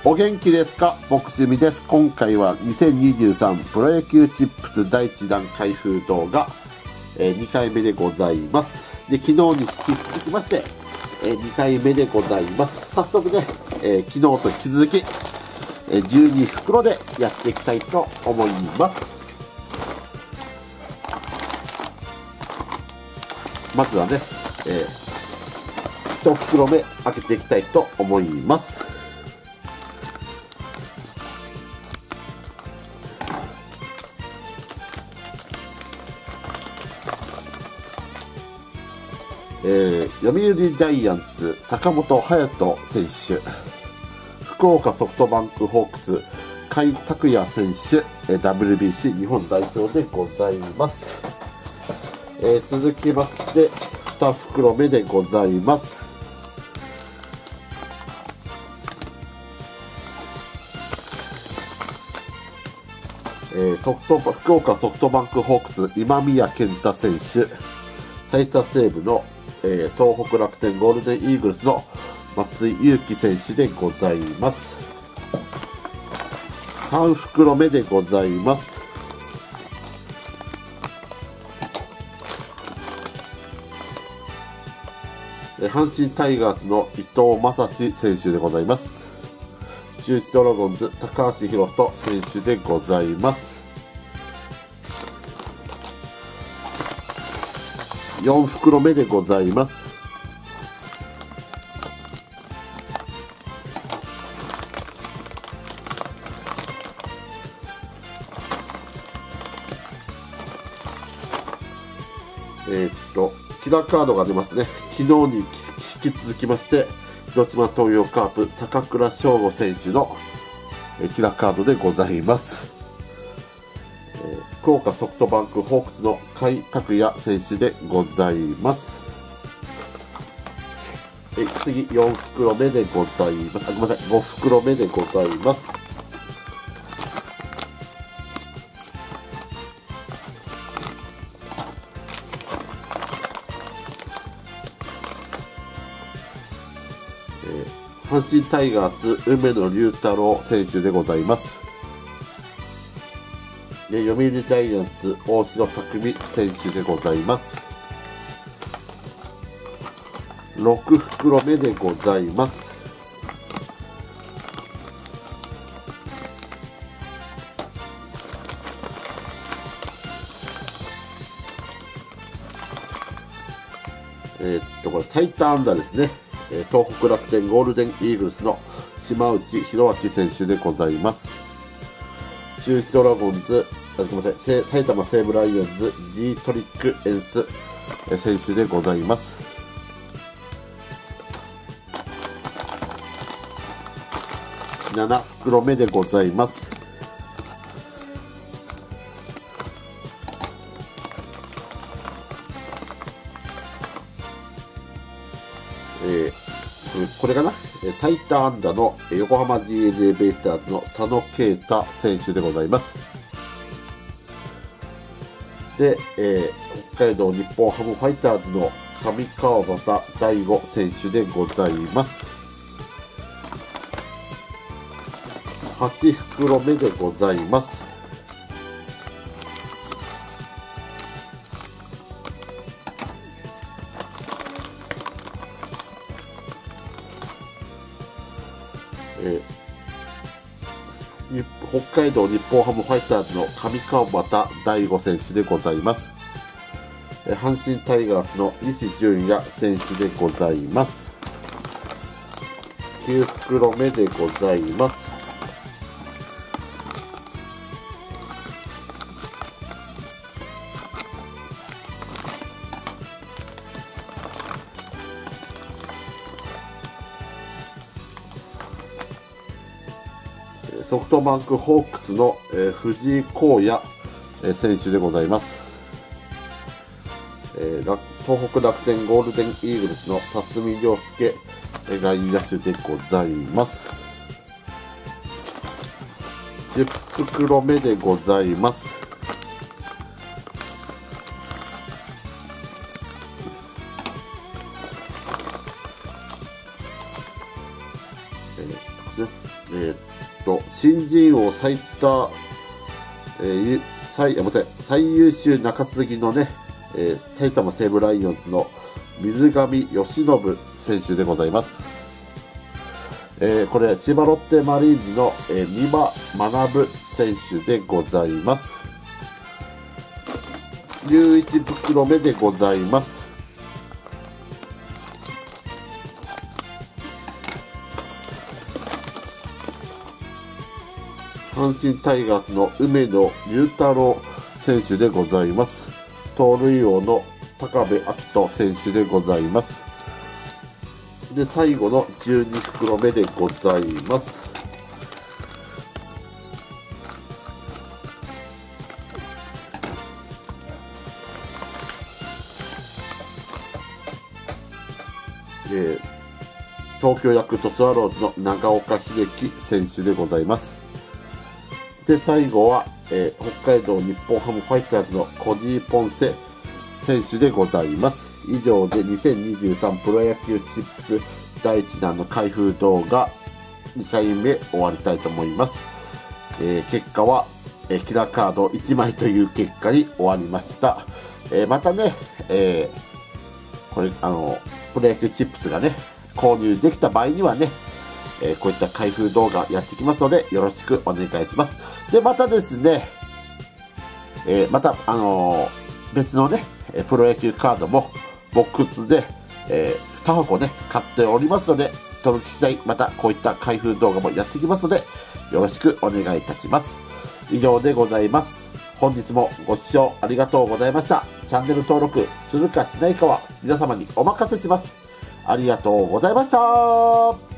お元気ですか？僕趣味です。今回は2023プロ野球チップス第1弾開封動画、2回目でございます。で、昨日に引き続きまして、2回目でございます。早速ね、昨日と引き続き、12袋でやっていきたいと思います。まずはね、1袋目開けていきたいと思います。読売ジャイアンツ坂本勇人選手、福岡ソフトバンクホークス甲斐拓也選手、WBC 日本代表でございます。続きまして2袋目でございます。福岡ソフトバンクホークス今宮健太選手、最多セーブの、東北楽天ゴールデンイーグルスの松井裕樹選手でございます。3袋目でございます。阪神タイガースの伊藤将司選手でございます。中日ドラゴンズ高橋宏斗選手でございます。4袋目でございます。キラーカードが出ますね。昨日に引き続きまして広島東洋カープ坂倉将吾選手のキラーカードでございます。福岡ソフトバンクホークスの甲斐拓也選手でございます。次4袋目でございます。ごめんなさい、5袋目でございます。阪神タイガース梅野隆太郎選手でございます。読売ジャイアンツ大城卓三選手でございます。6袋目でございます。これ最多安打ですね。東北楽天ゴールデンイーグルスの島内宏明選手でございます。中日ドラゴンズ、ごめんなさい、埼玉西武ライオンズ G トリックエンス選手でございます。7袋目でございます。これかな、最多安打の横浜 DNA ベイスターズの佐野啓太選手でございます。で、北海道日本ハムファイターズの上川端大吾選手でございます。8袋目でございます。北海道日本ハムファイターズの上川端大吾選手でございます。阪神タイガースの西純也選手でございます。9袋目でございます。ソフトバンクホークスの、藤井康也、選手でございます。東北楽天ゴールデンイーグルスの辰巳亮介、外野手でございます。10袋目でございます。 新人王最多、最優秀中継ぎのね、埼玉西武ライオンズの水上由伸選手でございます。これ千葉ロッテマリーンズの、三輪学選手でございます。11袋目でございます。阪神タイガースの梅野雄太郎選手でございます。盗塁王の高部瑛斗選手でございます。で、最後の12袋目でございます。東京ヤクルトスワローズの長岡秀樹選手でございます。で、最後は、北海道日本ハムファイターズのコディ・ポンセ選手でございます。以上で2023プロ野球チップス第1弾の開封動画2回目終わりたいと思います。結果は、キラーカード1枚という結果に終わりました。またね、これプロ野球チップスがね購入できた場合にはね、こういった開封動画やってきますのでよろしくお願いします。で、またですね、また別のねプロ野球カードもボックスで、2箱ね買っておりますので、届き次第またこういった開封動画もやってきますのでよろしくお願いいたします。以上でございます。本日もご視聴ありがとうございました。チャンネル登録するかしないかは皆様にお任せします。ありがとうございました。